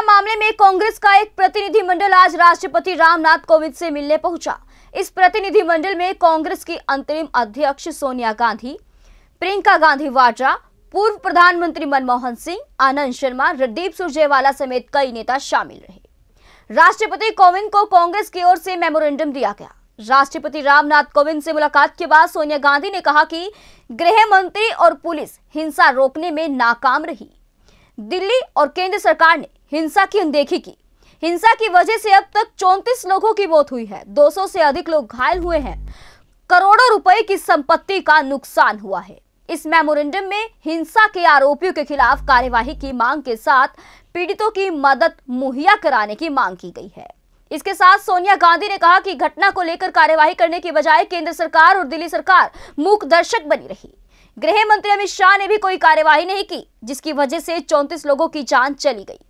हिंसा मामले में कांग्रेस का एक प्रतिनिधिमंडल आज राष्ट्रपति रामनाथ कोविंद से मिलने पहुंचा। इस प्रतिनिधिमंडल में कांग्रेस की अंतरिम अध्यक्ष सोनिया गांधी, प्रियंका गांधी वाड्रा, पूर्व प्रधानमंत्री मनमोहन सिंह, आनंद शर्मा, रणदीप सुरजेवाला समेत कई नेता शामिल रहे। राष्ट्रपति कोविंद को कांग्रेस की ओर से मेमोरेंडम दिया गया। राष्ट्रपति रामनाथ कोविंद से मुलाकात के बाद सोनिया गांधी ने कहा कि गृह मंत्री और पुलिस हिंसा रोकने में नाकाम रही। दिल्ली और केंद्र सरकार ने हिंसा की अनदेखी की। हिंसा की वजह से अब तक 34 लोगों की मौत हुई है, 200 से अधिक लोग घायल हुए हैं, करोड़ों रुपए की संपत्ति का नुकसान हुआ है। इस मेमोरेंडम में हिंसा के आरोपियों के खिलाफ कार्यवाही की मांग के साथ पीड़ितों की मदद मुहैया कराने की मांग की गई है। इसके साथ सोनिया गांधी ने कहा कि घटना को लेकर कार्यवाही करने की बजाय केंद्र सरकार और दिल्ली सरकार मूक दर्शक बनी रही। गृह मंत्री अमित शाह ने भी कोई कार्यवाही नहीं की, जिसकी वजह से 34 लोगों की जान चली गई।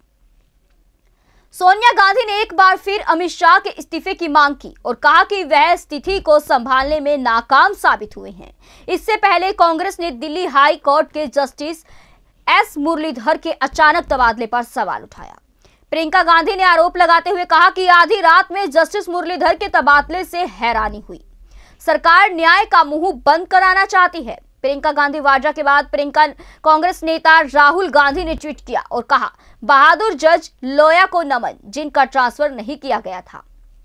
सोनिया गांधी ने एक बार फिर अमित शाह के इस्तीफे की मांग की और कहा कि वह स्थिति को संभालने में नाकाम साबित हुए हैं। इससे पहले कांग्रेस ने दिल्ली हाई कोर्ट के जस्टिस एस मुरलीधर के अचानक तबादले पर सवाल उठाया। प्रियंका गांधी ने आरोप लगाते हुए कहा कि आधी रात में जस्टिस मुरलीधर के तबादले से हैरानी हुई। सरकार न्याय का मुंह बंद कराना चाहती है। प्रियंका गांधी वाड्रा के बाद कांग्रेस नेता राहुल गांधी ने ट्वीट किया और कहा, बहादुर जज लोया को नमन, जिनका ट्रांसफर नहीं किया गया था।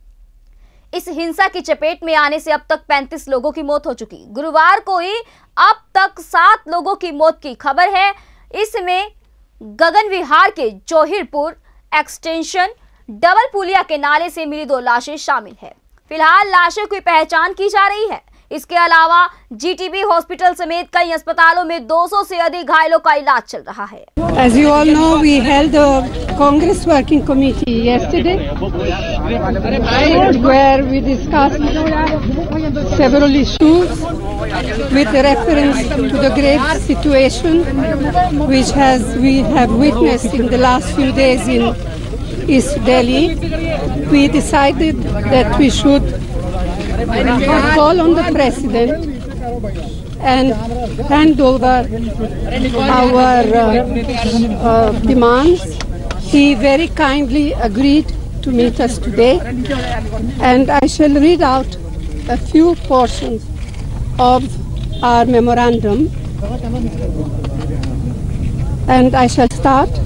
इस हिंसा की चपेट में आने से अब तक 35 लोगों की मौत हो चुकी। गुरुवार को ही अब तक 7 लोगों की मौत की खबर है। इसमें गगन विहार के जोहिरपुर एक्सटेंशन डबल पुलिया के नाले से मिली 2 लाशें शामिल है। फिलहाल लाशों की पहचान की जा रही है। इसके अलावा जीटीबी हॉस्पिटल समेत कई अस्पतालों में 200 से अधिक घायलों का इलाज चल रहा है। As you all know, we held a Congress working committee yesterday, where we discussed several issues with reference to the grave situation which we have witnessed in the last few days in East Delhi. We decided that we should call on the President and hand over our demands. He very kindly agreed to meet us today, and I shall read out a few portions of our memorandum, and I shall start.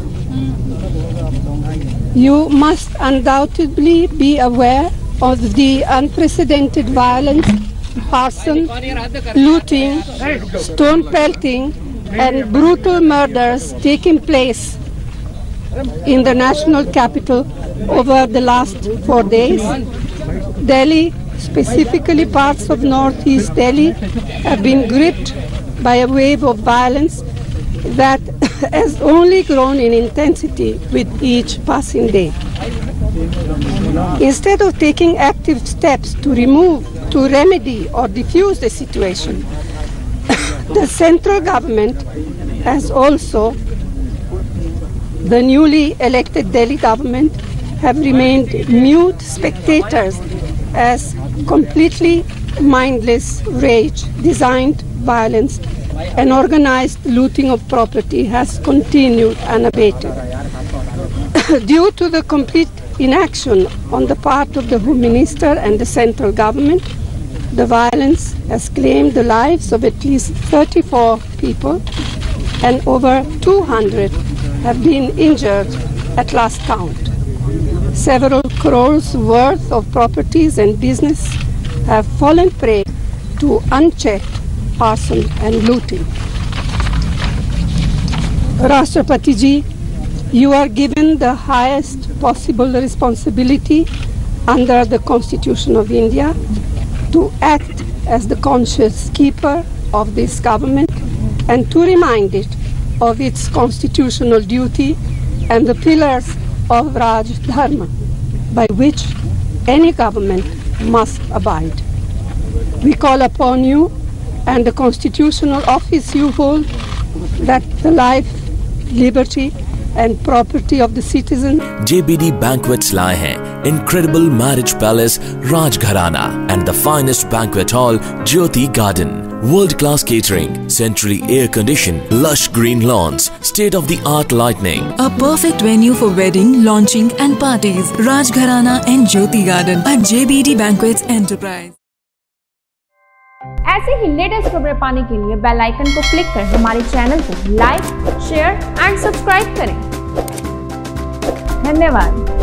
You must undoubtedly be aware of the unprecedented violence, arson, looting, stone pelting and brutal murders taking place in the national capital over the last 4 days. Delhi, specifically parts of northeast Delhi, have been gripped by a wave of violence that has only grown in intensity with each passing day. Instead of taking active steps to remedy or diffuse the situation, the central government has also, the newly elected Delhi government, have remained mute spectators as completely mindless rage, designed violence and organized looting of property has continued unabated. Due to the complete inaction on the part of the Home Minister and the central government, the violence has claimed the lives of at least 34 people and over 200 have been injured at last count. Several crores worth of properties and business have fallen prey to unchecked arson and looting. Rashtrapati Ji, you are given the highest possible responsibility under the Constitution of India to act as the conscious keeper of this government and to remind it of its constitutional duty and the pillars of Raj Dharma, by which any government must abide. We call upon you and the constitutional office you hold that the life, liberty and property of the citizens. JBD Banquets लाए हैं incredible marriage palace Rajgharana and the finest banquet hall Jyoti Garden. World class catering, centrally air conditioned, lush green lawns, state-of-the-art lighting. A perfect venue for wedding, launching and parties. Rajgharana and Jyoti Garden at JBD Banquets Enterprise. ऐसे ही latest खबरें पाने के लिए bell icon को click कर हमारे channel को like, share and subscribe करें। धन्यवाद।